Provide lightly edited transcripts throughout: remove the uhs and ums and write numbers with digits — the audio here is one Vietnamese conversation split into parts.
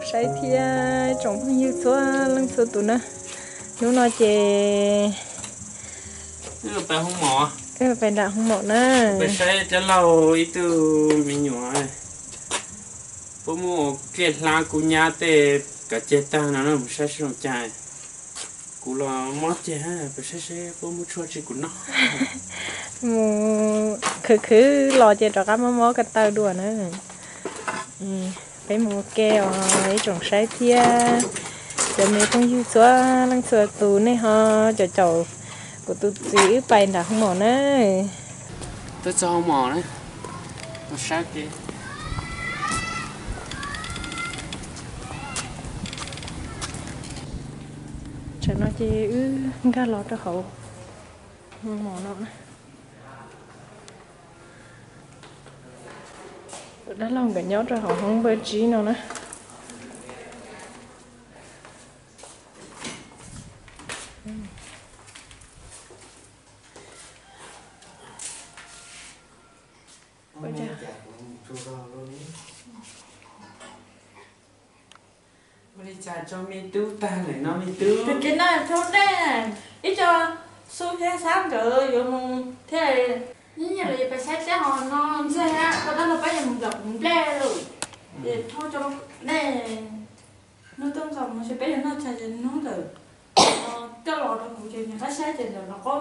sai thì trồng không nhiều số lăng số tụi nó nếu nói chè nó phải không mỏ phải đặt không mỏ nè phải sai cho lâu ít từ mình nhỏ này bố mua cái lá của nhà tê cả chế ta nó một sai sử dụng chai cú là mót chè ha phải sai bố mua chua chỉ của nó cứ lo chè cho các món cái tao đùa nữa phải mua keo ấy trồng sai thì giờ mình không yêu số lăng số tụi này ha cho cháu của tụi chỉ phải đặt không mỏ nữa tôi cho không mỏ đấy nó sát đi cho nó chỉ gà lót cho hậu mỏ nó đã lòng cái nhót cho hậu không bơi trí nào nữa bây giờ cho mình tú ta lại nó mình tú thì cái này thôi nè ít cho số thế sáng rồi rồi thế như là phải xét sẽ họ nó sẽ có đó là phải làm gặp ble rồi để thôi cho đây nó tương đồng nó sẽ bây giờ nó chạy nó được cái lò nó cũng chỉ nó sẽ chạy được nó có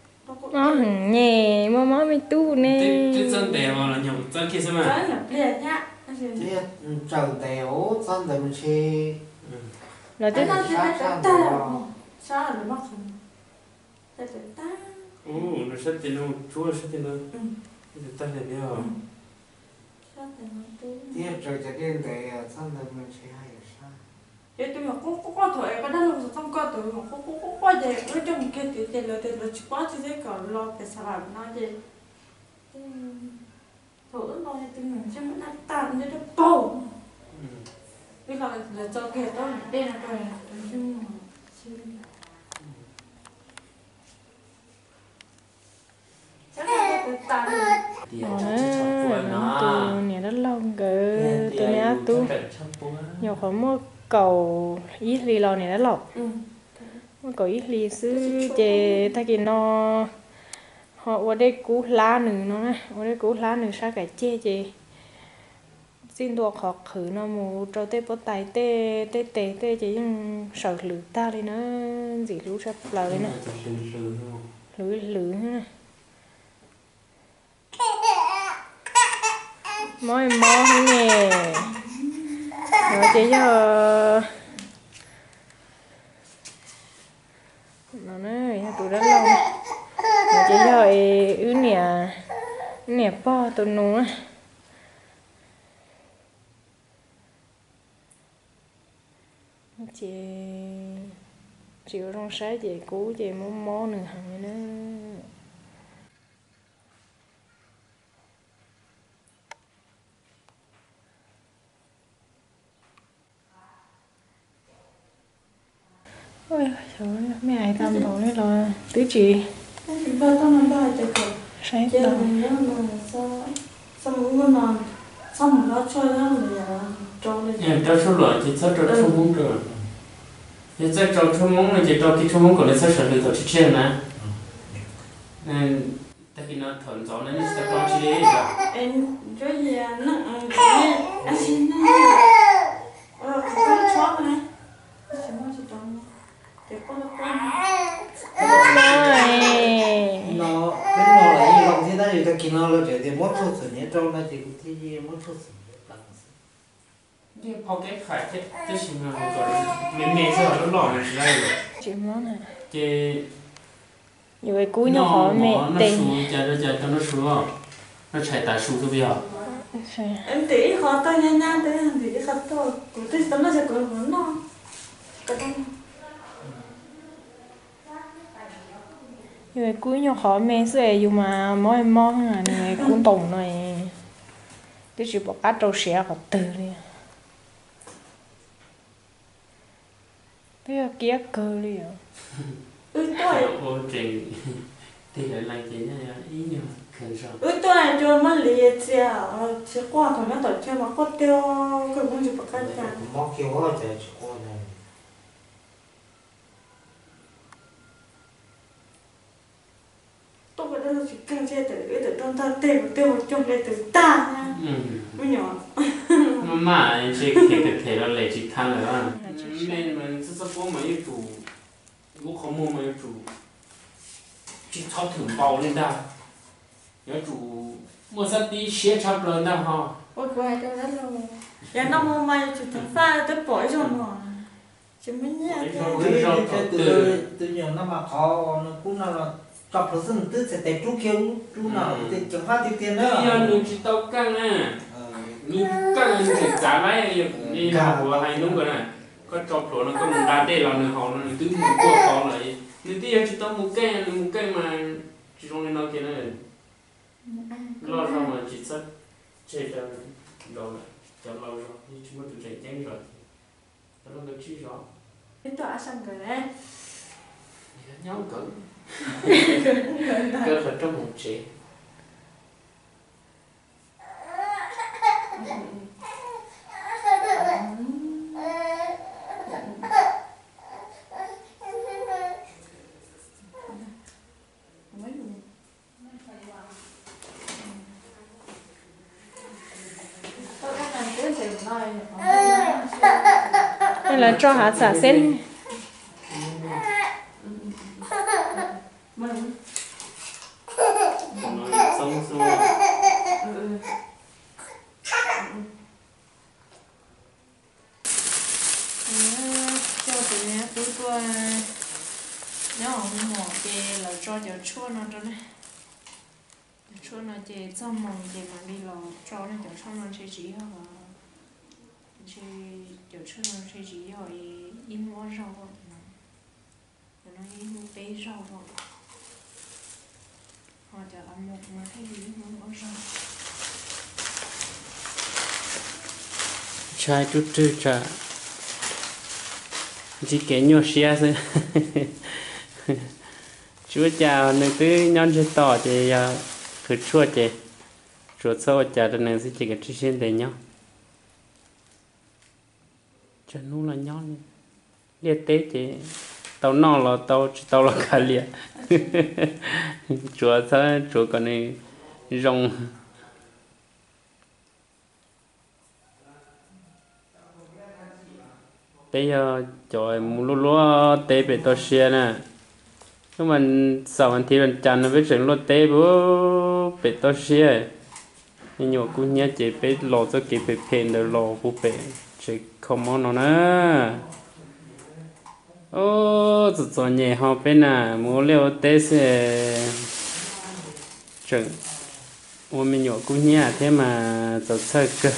nhẹ má mi tu nè cái chân đèo là nhộng chân kia xem cái là ble nhá trần đèo chân đèo mình chơi là cái tức nó sẽ ta sao là mắc ta ta nó sẽ tiền nó chúa sẽ tiền nó cái ta này nhá tiếp rồiจะเล่นแต่chân đèo mình chơi hay sao vậy tôi mà có thôi cái đó là không có tôi mà có gì cái trong cái thì là chỉ có chỉ cái còn lo cái sao nó gì thôi lo thì mình sẽ mất tàn để nó bầu bây giờ là cho cái đó đây là rồi tụi này rất lâu cơ tụi này tu nhiều khó mua cầu ít lì lò này rất lâu mua cầu ít lì xứ chè thay cái nó họ ở đây cú lá nử nó nè ở đây cú lá nử sao cái chè chè xin đùa họ khử nó mù trâu tê bó tay tê tê tê tê chỉ sợ lử ta đi nó gì lú sắp lời nè lử nè mỏi nè rồi chỉ cho nó nói tụi đó lâu rồi chỉ cho ứ nè po tụi nó chị chịu trong sáng chị cú chị muốn mó nữa hằng nữa ôi trời ơi mấy ai tâm đầu đấy rồi tứ chị ba tao làm ba chạy cờ sáng chơi tao mình nó mà sao muốn nó xong rồi nó chơi nó rồi trâu lên em cho số loại chỉ cho số món rồi thì cho số món này chỉ cho cái số món còn lại sẽ sử dụng thử chiên nè nên tại vì nó thuận gió nên sẽ có chi đấy em chơi gì nó anh xin con chó này xin nó chỉ trong để con nó bên nó là gì không thì ta thì ta kia nó là chỉ để mất số sự nhé trong là chỉ có cái gì mất số sự cái phong cách khải cái gì mà gọi mình giờ nó lỏng này đây rồi chị món này cái như vậy cúi nó hỏi mẹ tên nó cho nó xuống nó chạy tại xuống cái biểu em tí khó to nha nha thế em tí khó to cũng thích tấm nó sẽ có muốn nó cái đó như vậy cúi nó hỏi mẹ sẽ dùng mà món à này cũng tùng này cái chỉ bỏ cá trâu xẻ hoặc từ đi cái kia cơ đi à tôi ô trình thì lại lại thế này ý nhỉ khen sao tôi này cho mà liệt chỉ qua thôi nó tổ cho mà có tiêu cái cũng chỉ bắt cái chả móc kêu hoa chạy cho con này tôi cái đó chỉ cần chơi từ trong ta tiêu một trong đây từ ta nha mới nhỏ mà chỉ cái là lấy chỉ thằng rồi à nên mình sẽ có mấy chủ lúc không mua mấy chủ chỉ tháo thử bao lên ta nhớ chủ mua sát tí xe chắp lên ta ha ôi quay cho nó luôn giờ nó mua may chỉ thằng pha tới bỏ cho nó chỉ mới nhớ từ nhỏ nó mà khó nó cũng là chọc nó dừng từ sẽ té chú kêu chú nào thì chẳng phát thì tiền đó giờ mình chỉ tao căng nè mình căng mình chỉ trả lại đi học của hai đúng rồi này có chọc rồi nó có một đá tê là nó họ nó cứ một cô to lại nên tí chỉ tao một cây mà chỉ trong này nó kia này lo ra mà chỉ sắp chơi ra đâu này cho lâu rồi nhưng chúng tôi chạy nhanh rồi nó được chi rõ đến tòa xong rồi đấy nhau cỡ cỡ phải trong một chế nên là cho hạt xả sen sống xuống cho tụi nhá tụi tôi nhớ không mỏ kê là cho giờ chua nó cho này chua nó chê trong mỏng chê mà đi lò cho nó giờ trong nó chê chỉ hả chê giờ chua nó chê chỉ hả in mua rau rồi nó in mua bé rau rồi họ giờ ăn một mà thấy gì mua rau chai chút chút chả chỉ kể nhiều xe thôi chúa chào nên cứ nhon cho tỏ thì cứ chua chị chua sâu chả được nên sẽ chỉ cái chi trên để nhau cho nó là nhon liệt tế chị tàu nọ là tàu là cả liệt chua sao chua còn này rong bây giờ trời mua lúa tế về to xe nè nhưng mà sau anh thì lần chăn nó biết chuyện lúa tế bữa về to xe nhưng nhiều cũng nhớ chỉ biết lò cho kịp phải phèn được lò cũng phải chỉ không món nào nữa ô rồi nhẹ họ bên nè mua liều tế sẽ chừng mua mình nhiều cũng nhớ thế mà rồi sợ cơ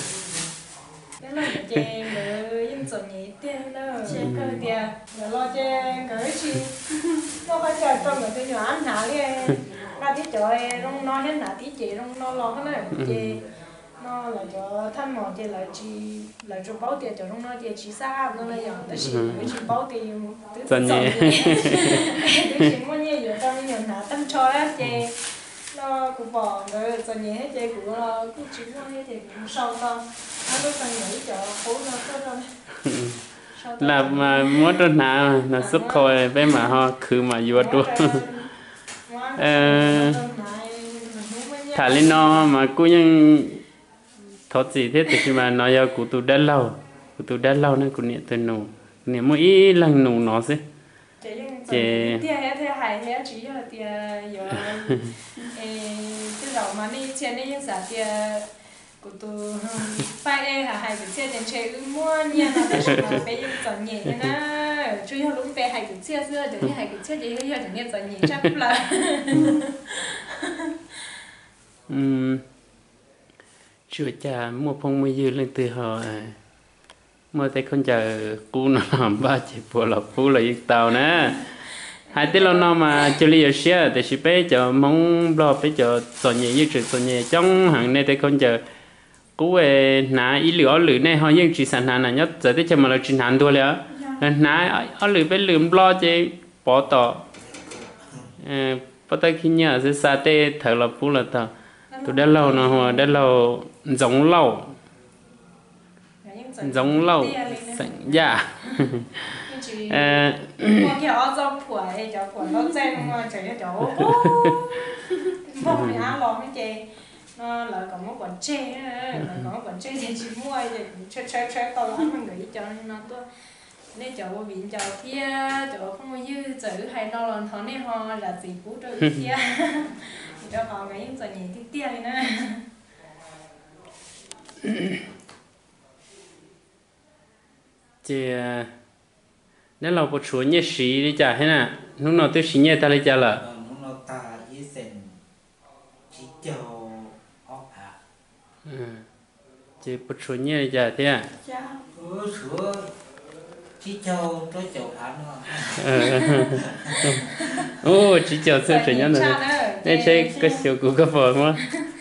rồi nhỉ tiền đó trên cơ tiền rồi lo trên cái chi nó phải chờ trong người tôi nhỏ ăn hả đi ra tí chỗ rong nó hết nè tí chị rong nó lo cái này chị nó là cho thăm mò chị là chị là cho báo tiền cho rong nó chị chỉ xa nó là giờ tới chị chị báo tiền rồi nhỉ tới chị mua nhiều giờ tao nhiều nè tâm cho đó chị nó cũng bỏ rồi nhỉ hết chị cũng lo cũng chỉ mua hết chị cũng sau tao nó có phần nghĩ cho khổ nó có đâu là mà muốn cho nào là xuất khẩu bên mà họ cứ mà vô luôn thả lên nó mà cũng như thoát gì thế thì mà nói giờ cụ tụ đã lâu nên cụ niệm từ nụ niệm mỗi lần nụ nó chứ chị tia hết thế hại hết chỉ là tia giờ cái đầu mà đi trên đây những giả tia của tôi phải đây là hai cái xe đến chơi mua nha nó để bây giờ chọn nhẹ nha chú ý lúc bé hai cái xe xưa để hai cái xe gì bây giờ chọn nhẹ chọn nhẹ chắc là chưa cha mua phong mua dư lên từ họ mua tay con chờ cú nó làm ba chỉ bộ là cú là yên tàu nè hai tiếng lâu nó mà chơi liều xe để chỉ bé cho mong lo bé cho chọn nhẹ như chọn nhẹ trong hàng này tay con chờ cú về ná ý lửa này họ nhưng chỉ sản hàng này nhất giờ tới cho mà là chỉ hàng thôi ná ở lửa bé lửa lo chơi bỏ tỏ bắt tay khi nhà sẽ xa tê thở là phú là thở tôi đã lâu nó hoa đã lâu giống lâu sẵn dạ mua cái áo dòng phủi cho phủi nó chen mà chạy cho cháu mua cái áo lò mới chạy nó là có một quần tre là có một quần tre thì chỉ mua thì chơi to lắm mình nghĩ cho nó tôi nên cháu bị cháu kia cháu không có dư chữ hay nó lần thằng này họ là gì cũ rồi kia cho họ cái giờ nhìn tiếp tiếp này chị nếu là một số nhẹ sĩ đi chả thế nào lúc nào tôi sĩ nhẹ ta lấy chả là lúc nào ta ý sen chỉ cho ốc à chị một số nhẹ đi chả thế à sữa chỉ cho chậu ăn nữa ô chỉ cho sữa chuyển nhân rồi nên chơi cái siêu của các vợ mà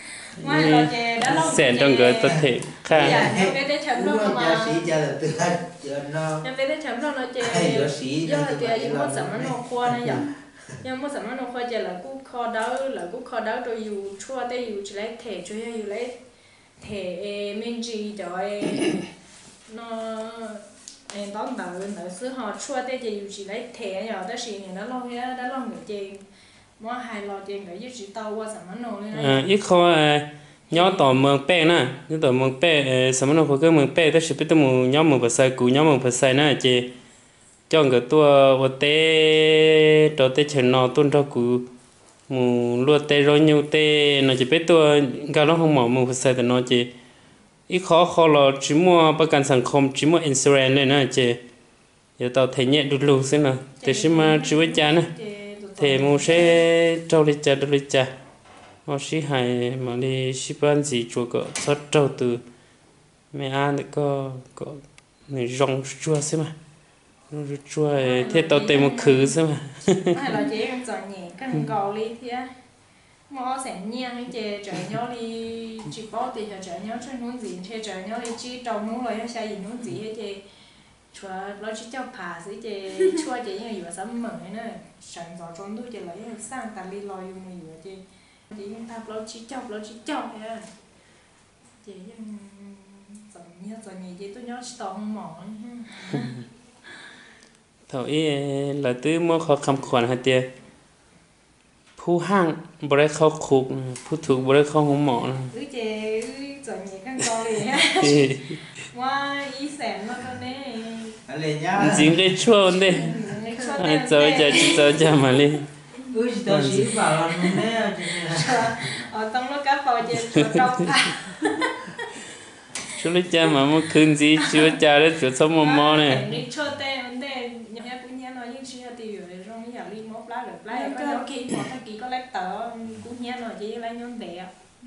xẻn trong cái tập thể khác em biết đấy chấm đâu mà sĩ cho là từ nó em biết đấy chấm đâu nó chơi do là chơi một sản nó khoa này vậy nhưng một sản nó khoa chơi là cú kho đỡ rồi dù chua tới dù chỉ lấy thể cho dù lấy thể mình chỉ cho nó em tóm đỡ xứ họ chua tới dù chỉ lấy thể nhỏ tới xí này nó lo người chơi mua hai lo chơi người chỉ tàu qua sản nó này ít kho nhỏ tỏ mường pe nè nhỏ tỏ mường pe sản nó có cái mường pe tới chỉ biết tụi mình nhỏ mường phải xài cũ nhỏ mường phải xài nè chị cho người tua ở tê cho tê chén nọ tuôn cho cũ mù lúa tê rồi nhiều tê nó chỉ biết tua cái nó không mỏ mường phải xài thì nó chị ít khó là chỉ muaประกันสังคมchỉ mua insurance này nè chị giờ tao thấy nhẹ đút lù xem nào để xem mà chỉ với cha nè thì mua sẽ trâu đi cha đi cha họ chỉ hay mà đi ship bán gì chua cỡ sót trâu từ mẹ ăn thì có người rong chua xem mà chua thế tao tìm một khứ xem mà hay là chị em chọn nhẹ cái gò đi thì á mò sẽ nhang cái chè trời nhau đi chỉ bao thì trời nhau chơi nón gì chơi trời nhau đi chỉ trâu nón rồi hay gì nón gì hết chè chua nó chỉ cho phá dưới chè chua chè như vừa sắm mở nữa sẵn gió trong tôi chè lấy sang tạt đi lòi dùng mình vừa chè chỉ ta nó chỉ chọc thế chè nhưng giờ nhỉ chè tôi nhớ to không mỏ thầu ý là từ mua khó khăn khoản hạt tiềnผู้ห้างบริเข้าคุกผู้ถูกบริเข้าห้องหมอเจgiờ nhỉ căn co liềnว่าอีแสนมันก็เนี่ยอะไรเนี้ยจริงได้ช่วยเนี่ยเจอมาเลยตัวสีฟ้าเราเนี่ยต้องรู้กับพอเจอจ้องค่ะช่วยเจอมาเมื่อคืนสิช่วยเจอได้ช่วยสมมอเนี่ยช่วยเต้มันเต้ยังไงปุ้งเนี้ยน้อยยิ่งช่วยตีอยู่ในร่องอยากรีโมบล้าหรือปลายก็โอเคหมดถ้ากี่ก็เล็กต่อปุ้งเนี้ยน้อยจะยังไรย้อนเดะ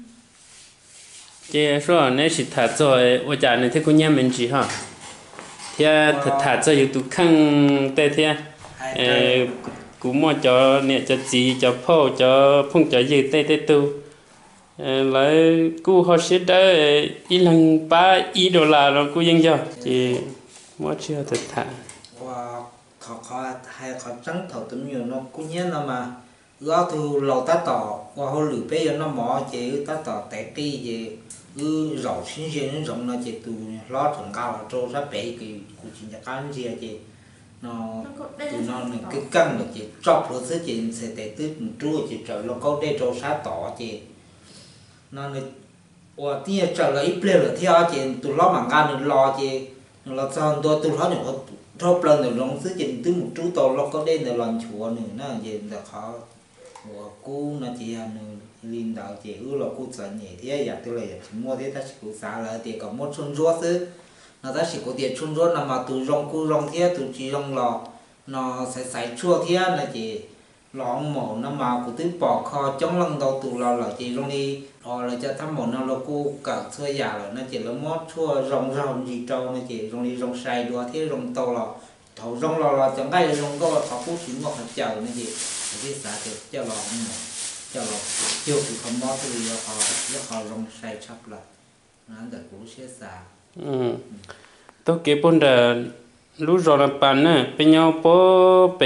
chị说那是他做我家那天姑娘们去哈，他做有都看对天，姑么cho nè cho chị cho phô cho phong cho gì tê tu, lại cô họ sẽ đỡ ít lần ba ít đô la rồi cô yên cho chị mua chưa thật thà. Wow, họ hay họ trắng thầu tụi nhiều nó cũng nhớ nó mà lo thu lầu ta tỏ qua họ lử bây giờ nó mỏ chị ta tỏ té ti gì rau sinh鲜rộng nó chỉ từ lo thằng cao là trâu ra bé cái cụ chỉ là cái gì chị nó từ nó cái cân được chị chọc rồi sẽ chị sẽ để từ một chú chị trở nó có để trâu sát tỏ chị nó này và tia trở lại ít lên rồi theo chị từ lo bằng gan được lo chị nó sao tôi từ lo nữa trâu lần rồi nó sẽ chị từ một chú tàu nó có để là lần chùa nữa nó gì là khó và cô nó chỉ là linh đạo chỉ là cô sợ nhẹ thế giờ tôi lại chỉ mua thế ta chỉ có xả lại thì có một xuân ruột chứ nó ta chỉ có tiền xuân ruột là mà từ rong cô rong thế từ chỉ rong lò nó sẽ sải chua thế là chỉ lọ mổ nó mà của tứ bỏ kho chống lăng đầu từ lò là chỉ rong đi rồi là cho thăm mổ nó là cô cả xưa già rồi nó chỉ là mót chua rong gì trâu nó chỉ rong đi rong xài đua thế rong to lò thầu rong lò là chẳng cái rong có thầu phút chỉ ngọt hạt chờ nó gì cái xả thì cho lò cho lò chiều thì không mót thì họ rong xài chắp lại nó để cú xé xả tôi kể bốn đợt lúc rồi là bạn nè bên nhau bố bể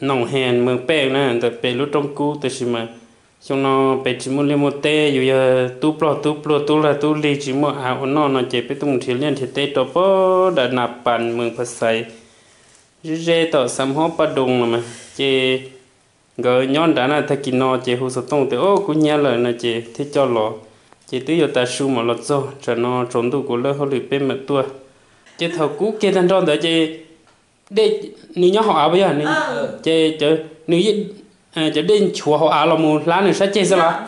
nòng hèn mường bè nè từ bè lúc trong cú từ xí mà xong nó bè chỉ muốn lên một tê dù giờ tu là tu li chỉ muốn áo nó chỉ biết tung thì liên thì tê đó bó đã nạp bàn mường phải xài dễ tỏ sắm hóp ba đùng mà chỉ gỡ nhon đã là thay kinh nó chỉ hồ sơ tông thì ô cũng nhớ lời là chỉ thích cho lọ chỉ tới giờ ta su mà lọt cho cho nó trốn tụ của lỡ họ lụi bên mặt tua chỉ thầu cú kia thanh tròn tới chỉ để nếu nhớ họ áo bây giờ nếu chỉ nếu chỉ đến chùa họ áo là một lá nữa sẽ chơi sao là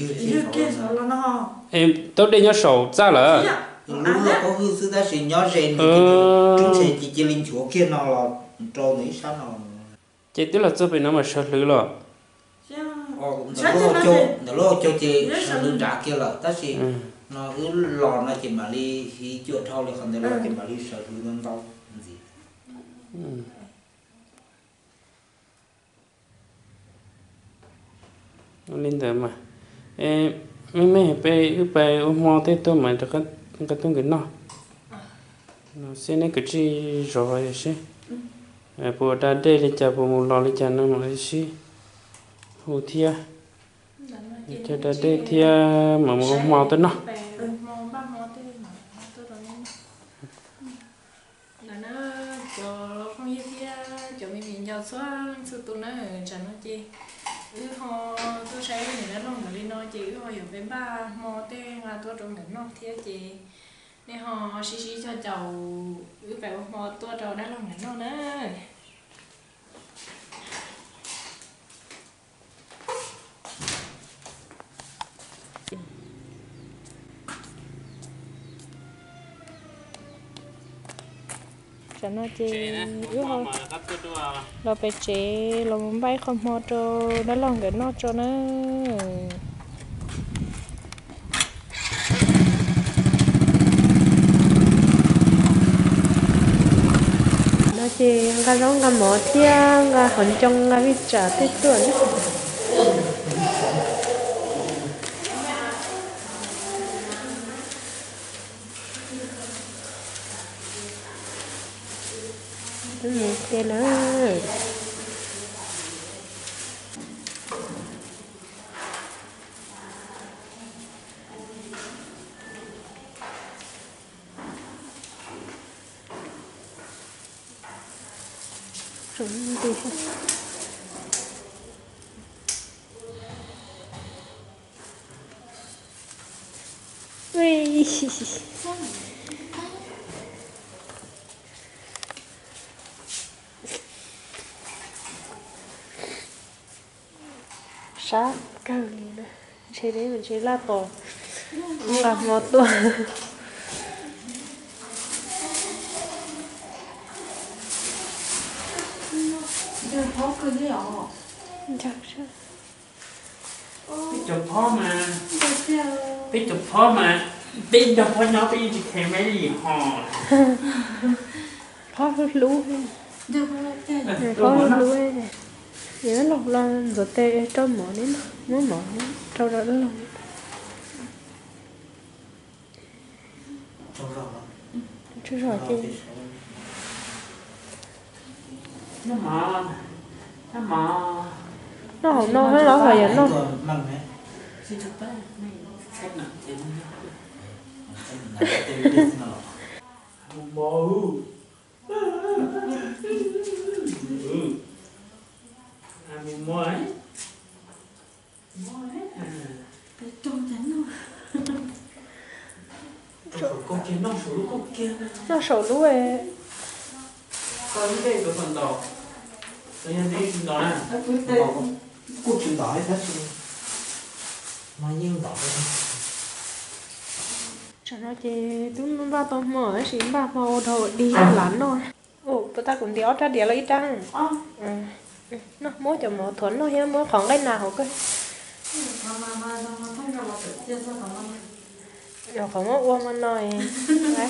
em tôi đến nhớ sầu ra là lúc đó có hư sư ta sẽ nhớ rèn chúng sẽ chỉ linh chúa kia nó là trâu này sao nó chỉ tức là cho bên nó mà sợ lử rồi nó lo cho chị sợ lử trả kia là ta sẽ nó cứ lò nó chỉ mà đi khi chưa thâu thì còn nó chỉ mà đi sợ lử nó đâu gì nó lên tới mà mấy bé mò tết tôi mà cho cái tung cái nó xem này cái gì rồi xem bữa đã đây là chả bữa một lò là chả nó mà gì hồ thia chả đã đây thia mà một mò tới nó tôi sẽ nhìn nó lòng cái nó chỉ họ hiểu với ba mò tên là tôi trong nó thế chị nên họ xí cho chầu cứ phải mò tôi trâu đã lòng nó nữa cho nó chị yếu thôi lo phải chế lo muốn bay không mò cho nó lòng cái nó cho nó nó chị cái giống cái mỏ thiêng cái hòn trong cái vịt chả tết tuổi cái nữa chuẩn đi ui sát cờ chơi đấy mình chơi la tổ gặp một tuổi chắc chứ biết chụp phó mà biết chụp phó nó biết chỉ thèm mấy gì hò khó lú khó lú này nhớ lọc là rồi tê cho mỏ đến muốn mỏ trâu đó lòng chưa rồi chị nó không nó hết nó rồi nó xin chụp ba này sách nặng tiền bố mình mua ấy con kia nó sổ lú con kia nó sổ lú ấy con cái cái phần đầu tôi nhận đi đó nè cút chuyện đỏ hết mà nhưng đỏ cho nó chơi chúng ba tôm mở xíu ba màu thôi đi lắn rồi ồ tụi ta cũng đéo ra đéo lấy trăng nó mỗi chỗ một thuần nó hiếm mỗi khoảng cái nào cơ rồi khoảng mỗi uông ăn nói đấy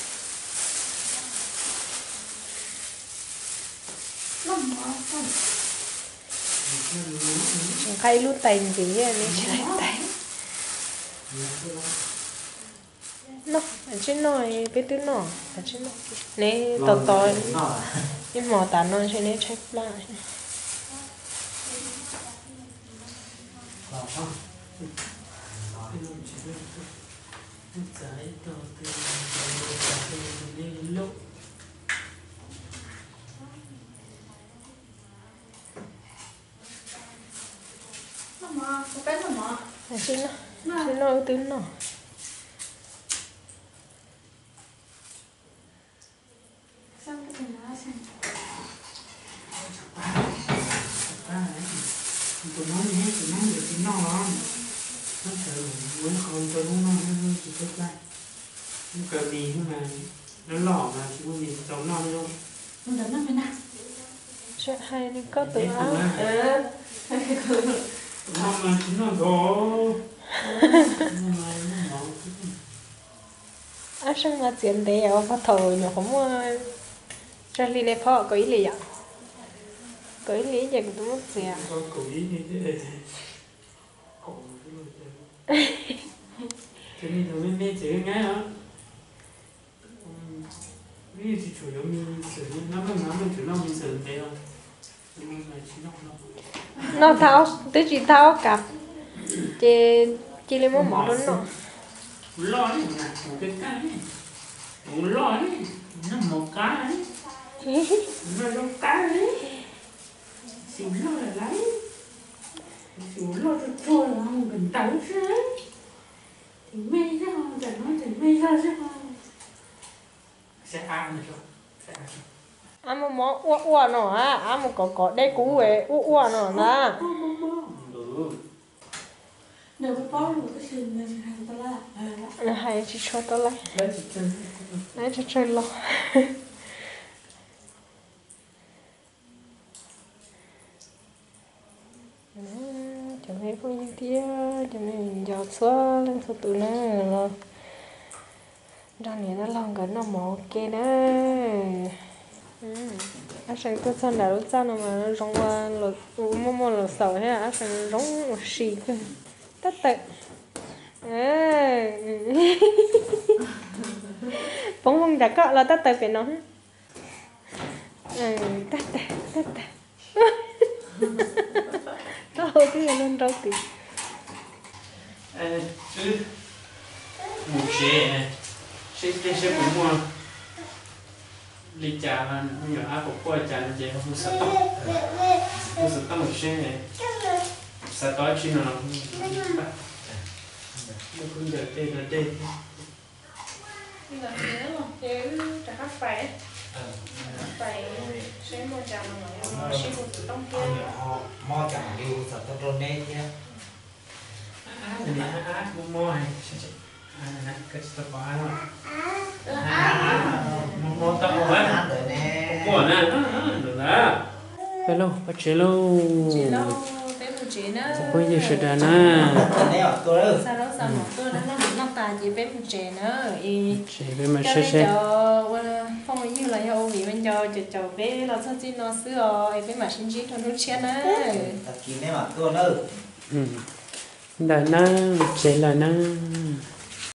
khay luôn tay gì vậy nên chỉ lấy tay nó ở trên nồi cái thứ nọ ở trên nồi nè to to cái mỏ tàn nó trên này check lại lò không Mama, một cái mama. xin nó tính nó Sao cái gì nó xem. tụi nó được tính nó sợ muốn con cho nó chỉ tốt lại nó cờ gì mà nó lỏ mà chỉ có gì cháu non đâu Mình đập nó bên nào. chuyện hay nên có tự áo nó mà chính nó đó áo sang mà chuyện đấy ở phát thầu nhỏ không cho li này phò có ý lý à có ý lý gì cũng mất gì à có cổ ý như thế cổ cái này nó mới mê chế ngay hả ví dụ chủ yếu mình sử dụng nó chủ nó mình sử dụng thế không nhưng mà chỉ nó tháo tới chỉ tháo cặp chỉ lấy một món đó nó lo đấy một cái một lo đấy nó một cái đấy nó lo cái đấy xíu lo là lấy xíu lo cho trôi là không cần tấu chứ thì mê ra không chẳng nói thì mê ra chứ không sẽ ăn được rồi sẽ ăn ăn một món uổng nó à ăn một cỏ đây cú về uổng nó là Nếu có bó một cái sừng này hàng ta là. là hay chỉ cho tao lấy lấy cho chơi lo chẳng hay có những tia chẳng hay mình giọt xóa lên số tụi nó là ra này nó lòng cái nó mỏ kia đó anh sẽ có sao đã lúc sao mà nó rong qua lột mua lột sầu hay là anh sẽ rong một xì cơ tất tệ bông bông đã cọ là tất tệ phải nó tất tệ nó hơi cái lên đâu thì chứ một xe cũng mua đi chả là nhỏ áp của cô chả là gì không sợ tao một xe này sợ tối chi nào nó cũng được đây là đây là thế mà chứ chả khác phải sẽ mua chả mà nó sẽ một tự tông kia mò chẳng điều sợ tao trôn đây nhé mua này cái tao có mua tao mua ăn rồi nè mua nè được đó hello bắt chế luôn chế lâu cái một chế nó bây giờ sẽ đàn à sao đó sao một tôi nó tài chỉ bé một chế nữa chế với mà cho sẽ phong như là yêu vì bên cho bé nó sao chỉ nó xưa rồi bé mà sinh chỉ cho nó chen á tập kỹ mấy mặt tôi nữa đàn na chế là na